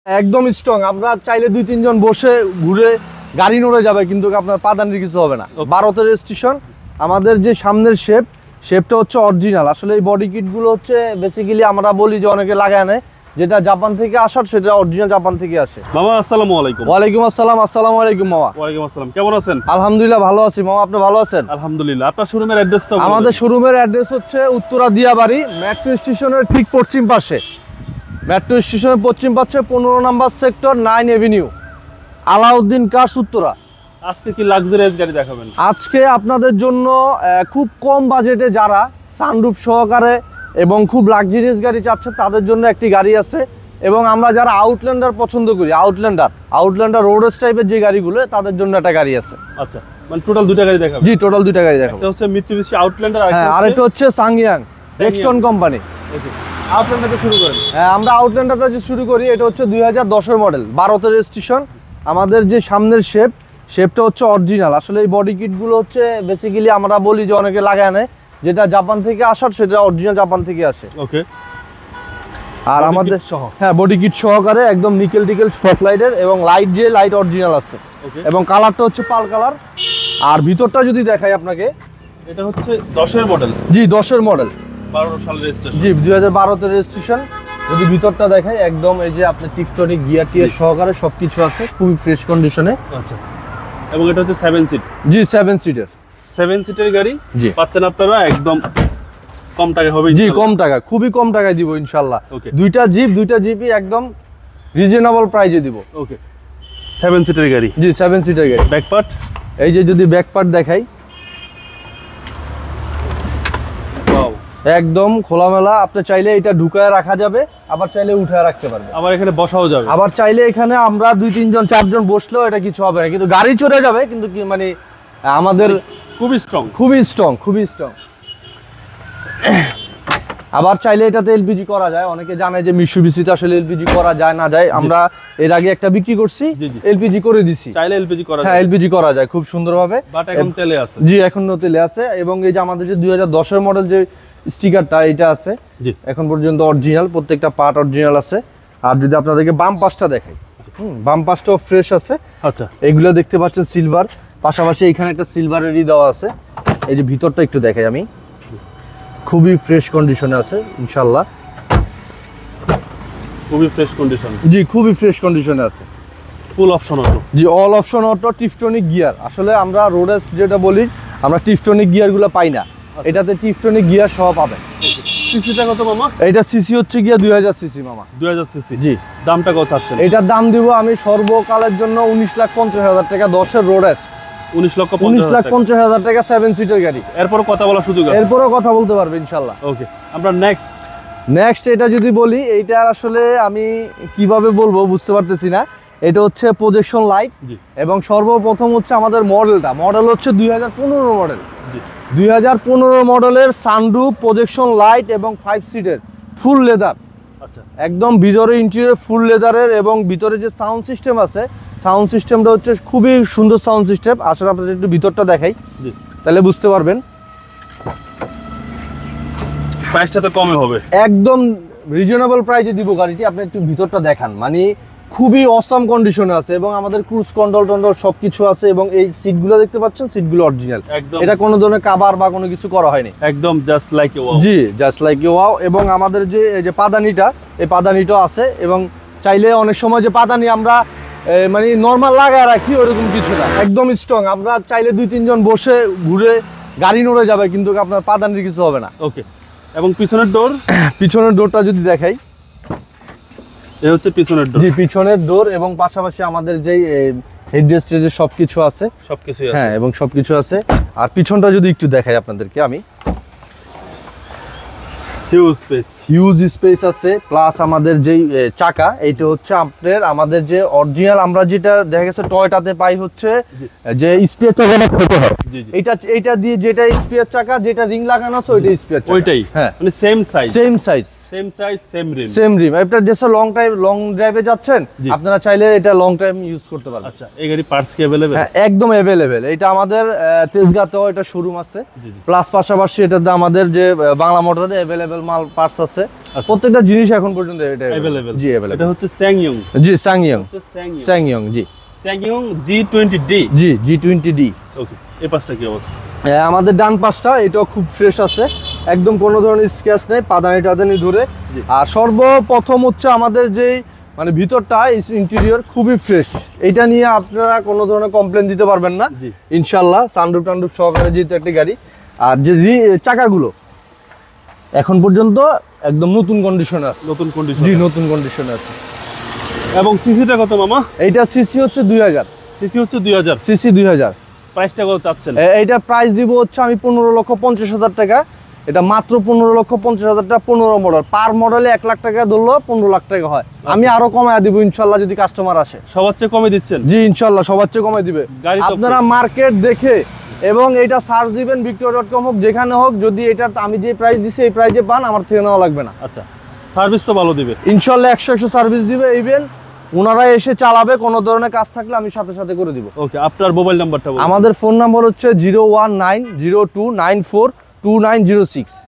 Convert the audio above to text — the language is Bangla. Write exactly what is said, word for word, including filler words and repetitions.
একদম স্ট্রং। আপনার চাইলে দুই তিনজন বসে ঘুরে গাড়ি নড়ে যাবে, কিন্তু আপনার পাদানির কিছু হবে না। ভারতের রেজিস্ট্রেশন, আমাদের যে সামনের শেপ শেপটা হচ্ছে অরিজিনাল। আসলে এই বডি কিটগুলো হচ্ছে বেসিক্যালি আমরা বলি যে অনেকে লাগায় নেয়, যেটা জাপান থেকে আসার সেটা অরিজিনাল জাপান থেকে আসে। মামা আসসালামু আলাইকুম। ওয়ালাইকুম আসসালাম। আসসালামু আলাইকুম মামা। ওয়ালাইকুম আসসালাম, কেমন আছেন? আলহামদুলিল্লাহ ভালো আছি মামা, আপনি ভালো আছেন? আলহামদুলিল্লাহ। আপনার শোরুমের অ্যাড্রেসটা? আমাদের শোরুমের অ্যাড্রেস হচ্ছে উত্তরা দিয়াবাড়ি, মেট্রো স্টেশনের ঠিক পশ্চিম পাশে। মেট্রো স্টেশনের পশ্চিম পাশে পনেরো number sector, nine avenue, Alauddin cars, Uttara. আজকে কি লাক্সারিয়াস গাড়ি দেখাবেন? আজকে আপনাদের জন্য খুব কম বাজেটে যারা সানরুফ সহকারে এবং খুব লাক্সারিয়াস গাড়ি চাচ্ছে তাদের জন্য একটি গাড়ি আছে। এবং আমরা যারা আউটল্যান্ডার পছন্দ করি, আউটল্যান্ডার আউটল্যান্ডার রোডস টাইপের যে গাড়িগুলো, তাদের জন্য একটা গাড়ি আছে। আচ্ছা, মানে টোটাল দুইটা গাড়ি দেখাবেন? জি, টোটাল দুইটা গাড়ি দেখাবো। একটা হচ্ছে মিৎসুবিশি আউটল্যান্ডার, হ্যাঁ, আরেকটা হচ্ছে সাংইয়াং ডেক্সটন কোম্পানি। ওকে, আউটল্যান্ডারটা শুরু করেন। হ্যাঁ, আমরা আউটল্যান্ডারটা যে শুরু করি, এটা হচ্ছে দুই হাজার দশের মডেল, ভারতের রেজিস্ট্রেশন। আমাদের যে সামনের শেপ শেপটা হচ্ছে অরিজিনাল। আসলে এই বডি কিটগুলো হচ্ছে বেসিক্যালি আমরা বলি যে অনেকে লাগায় নেয়, যেটা জাপান থেকে আসার সেটা অরিজিনাল জাপান থেকে আসে। ওকে, আর আমাদের হ্যাঁ বডি কিট সহকারে একদম নিকেল টিকেল স্পট লাইটের, এবং লাইট যে লাইট অরিজিনাল আছে, এবং কালারটা হচ্ছে পাল কালার। আর ভিতরটা যদি দেখাই আপনাকে, এটা হচ্ছে দশের মডেল। জি, দশের মডেল, বারো সালের রেজিস্ট্রেশন। জি, দুই হাজার বারোতে রেজিস্ট্রেশন। যদি ভিতরটা দেখাই, একদম এই যে আপনার টিপটনিক গিয়ার টিয়ার সহকারে সবকিছু আছে, খুবই ফ্রেশ কন্ডিশনে। আচ্ছা, এবং এটা হচ্ছে সেভেন সিট। জি, সেভেন সিটের সেভেন সিটের গাড়ি জি পাচ্ছেন আপনারা একদম কম টাকা হবে। জি, কম টাকা, খুবই কম টাকায় দিব ইনশাআল্লাহ। ওকে, দুইটা জিপ দুইটা জিপই একদম রিজনেবল প্রাইসে দিব। ওকে, সেভেন সিটের গাড়ি। জি, সেভেন সিটের গাড়ি। ব্যাক পার্ট, এই যে যদি ব্যাক পার্ট দেখাই, ওয়াও, একদম খোলামেলা। আপনি চাইলে এটা ঢুকায় রাখা যাবে, আবার চাইলে উঠায় রাখতে পারবে, আবার এখানে বসাও যাবে। আবার চাইলে এখানে আমরা দুই তিনজন চারজন বসলেও এটা কিছু হবে না, কিন্তু গাড়ি চড়ে যাবে, কিন্তু কি মানে আমাদের খুবই স্ট্রং, খুবই স্ট্রং, খুবই স্ট্রং। আবার চাইলে এটাতে এলপিজি করা যায়। অনেকে জানে যে মিৎসুবিশিতে আসলে এলপিজি করা যায় না যায়, আমরা এর আগে একটা বিক্রি করছি, এলপিজি করে দিছি। চাইলে এলপিজি করা যায়। হ্যাঁ, এলপিজি করা যায় খুব সুন্দরভাবে। বাট এখন তেলে আছে। জি, এখন তেলে আছে। এবং এই যে আমাদের যে দুই হাজার দশের মডেল যে স্টিকারটা এটা আছে, জি, এখন পর্যন্ত অরিজিনাল, প্রত্যেকটা পার্ট অরিজিনাল আছে। আর যদি আপনাদেরকে বাম পাশটা দেখাই, হুম, বাম পাশটাও ফ্রেশ আছে। আচ্ছা, এগুলো দেখতে পাচ্ছেন সিলভার, পাশাপাশি এখানে একটা সিলভারেরই দেওয়া আছে। এই যে ভিতরটা একটু দেখাই আমি, খুবই ফ্রেশ কন্ডিশনে আছে ইনশাআল্লাহ। খুবই ফ্রেশ কন্ডিশন। জি, খুবই ফ্রেশ কন্ডিশনে আছে। Full option auto. জি, all option auto, tiptronic gear. আসলে আমরা রোডে যেটা বলি, আমরা টিপটনিক গিয়ারগুলো পাই না, এটাতে টিপটনিক গিয়ার সহ পাবেন। সিসিটা কত মামা? এটা সিসি হচ্ছে গিয়া দুই হাজার সিসি মামা। দুই হাজার সিসি। জি। দামটা কত চাচ্ছেন? এটার দাম দিব আমি সর্বকালের জন্য উনিশ লাখ পঞ্চাশ হাজার টাকা, দশের রোডেস। উনিশ লক্ষ উনিশ লাখ পঞ্চাশ হাজার টাকা, সেভেন সিটের গাড়ি। এরপর কথা বলার সুযোগ আছে? এরপরও কথা বলতে পারবে ইনশাল্লাহ। ওকে, আমরা নেক্সট নেক্সট এটা যদি বলি, এইটা আসলে আমি কিভাবে বলবো বুঝতে পারতেছি না। এটা হচ্ছে প্রজেকশন লাইট, এবং সর্বপ্রথম হচ্ছে আমাদের মডেলটা, মডেল হচ্ছে দুই হাজার পনেরো মডেল। দুই হাজার পনেরো মডেলের সানরুফ, প্রজেকশন লাইট এবং ফাইভ সিটের ফুল লেদার। আচ্ছা, একদম ভিতরে ইন্টেরিয়র ফুল লেদারের, এবং ভিতরে যে সাউন্ড সিস্টেম আছে, সাউন্ড সিস্টেমটা হচ্ছে খুবই সুন্দর সাউন্ড সিস্টেম। আসলে আপনাদের একটু ভিতরটা দেখাই, তাহলে বুঝতে পারবেন। প্রাইসটা তো কমে হবে, একদম রিজনেবল প্রাইসে দিব গাড়িটি। আপনি একটু ভিতরটা দেখান, মানে খুবই অসাম কন্ডিশনে আছে, এবং আমাদের ক্রুজ কন্ট্রোল টন্ট্রোল সবকিছু আছে। এবং এই সিটগুলো দেখতে পাচ্ছেন, সিটগুলো অরিজিনাল, এটা কোনো ধরনের কাভার বা কোনো কিছু করা হয়নি, একদম জাস্ট লাইক ওয়াও। জি, জাস্ট লাইক ওয়াও। এবং আমাদের যে এই যে পাদানিটা, এই পাদানিটাও আছে। এবং চাইলে অনেক সময় যে পাদানি আমরা মানে নর্মাল লাগায় রাখি, ওরকম কিছু না, একদম স্ট্রং। আমরা চাইলে দুই তিনজন বসে ঘুরে গাড়ি নড়ে যাবে, কিন্তু আপনার পাদানির কিছু হবে না। ওকে, এবং পিছনের ডোর, পিছনের ডোরটা যদি দেখাই, এই হচ্ছে পিছনের ডোর। জি, পিছনের ডোর, এবং পাশাপাশি আমাদের যেই হেডরেস্টের যে সবকিছু আছে, সবকিছু আছে, হ্যাঁ, এবং সবকিছু আছে। আর পিছনটা যদি একটু দেখাই আপনাদেরকে আমি, হিউজ স্পেস, হিউজ স্পেস আছে। প্লাস আমাদের যেই চাকা, এইটা হচ্ছে আপনাদের আমাদের যে অরিজিনাল আমরা যেটা দেখা গেছে টয়োটাতে পাই হচ্ছে যে স্পেয়ার চাকাটা ছোট হয়, এইটা এইটা দিয়ে যেটা স্পেয়ার চাকা, যেটা রিং লাগানো আছে ওইটা স্পেয়ার চাকা, ওইটাই, হ্যাঁ, মানে same size, same size, same size, same rim, same rim. আপনারা যেসব লং টাইম লং ড্রাইভে যাচ্ছেন, আপনারা চাইলে এটা লং টাইম ইউজ করতে পারবেন। আচ্ছা, এই গাড়ি পার্টস কি अवेलेबल? হ্যাঁ, একদম अवेलेबल। এটা আমাদের তেজগাঁতেও এটা শোরুম আছে, প্লাস পাশাপাশি এটাতে আমাদের যে বাংলা মোটরে अवेलेबल মাল পার্টস আছে। প্রত্যেকটা জিনিস এখন পর্যন্ত এটা अवेलेबल জি अवेलेबल এটা হচ্ছে স্যাংইয়ং জি স্যাংইয়ং হচ্ছে স্যাংইয়ং স্যাংইয়ং জি স্যাংইয়ং জি টোয়েন্টি ডি জি জি টোয়েন্টি ডি ওকে এই পাশটা কি অবস্থা আমাদের ডান পাশটা এটাও খুব ফ্রেশ আছে একদম কোনো ধরনের স্ক্র্যাচ নেই পাদানি টাদানি ধরে জি। আর সর্বপ্রথম হচ্ছে আমাদের যেই মানে ভিতরটা ইন্টেরিয়র খুবই ফ্রেশ এটা নিয়ে আপনারা কোনো ধরনের কমপ্লেন দিতে পারবেন না জি। ইনশাল্লাহ সানরুফ টানরুফ সহকারে যেহেতু একটা গাড়ি আর যে রি- চাকাগুলো এখন পর্যন্ত একদম নতুন কন্ডিশনে আছে নতুন কন্ডিশন জি নতুন কন্ডিশনে আছে এবং সিসিটা কত মামা এইটা সিসি হচ্ছে দুই হাজার সিসি হচ্ছে দুই হাজার সিসি দুই হাজার প্রাইসটা কত চাচ্ছেন এইটার প্রাইস দিব হচ্ছে আমি পনেরো লক্ষ পঞ্চাশ হাজার টাকা এটা মাত্র পনেরো লক্ষ পঞ্চাশ হাজার টাকা পনেরো মডেল পার মডেলে এক লাখ টাকা ধরলেও পনেরো লাখ টাকা হয় আমি আরো কমায় দিব ইনশাল্লাহ যদি কাস্টমার আসে সবার চেয়ে কমে দিচ্ছেন জি ইনশাল্লাহ সবার চেয়ে কমায় দিবে গাড়ি তো আপনারা মার্কেট দেখে এবং এটা সার্চ দিবেন ভিক্টোরিয়া ডট কম হোক যেখানে হোক যদি এটা আমি যে প্রাইস দিছি এই প্রাইসে পান আমার থেকে নেওয়া লাগবে না আচ্ছা সার্ভিস তো ভালো দিবে ইনশাল্লাহ একশো একশো সার্ভিস দিবে ইভেন ওনারা এসে চালাবে কোনো ধরনের কাজ থাকলে আমি সাথে সাথে করে দিব ওকে আপনার মোবাইল নাম্বারটা বলুন আমাদের ফোন নাম্বার হচ্ছে zero one nine zero two nine four two nine zero six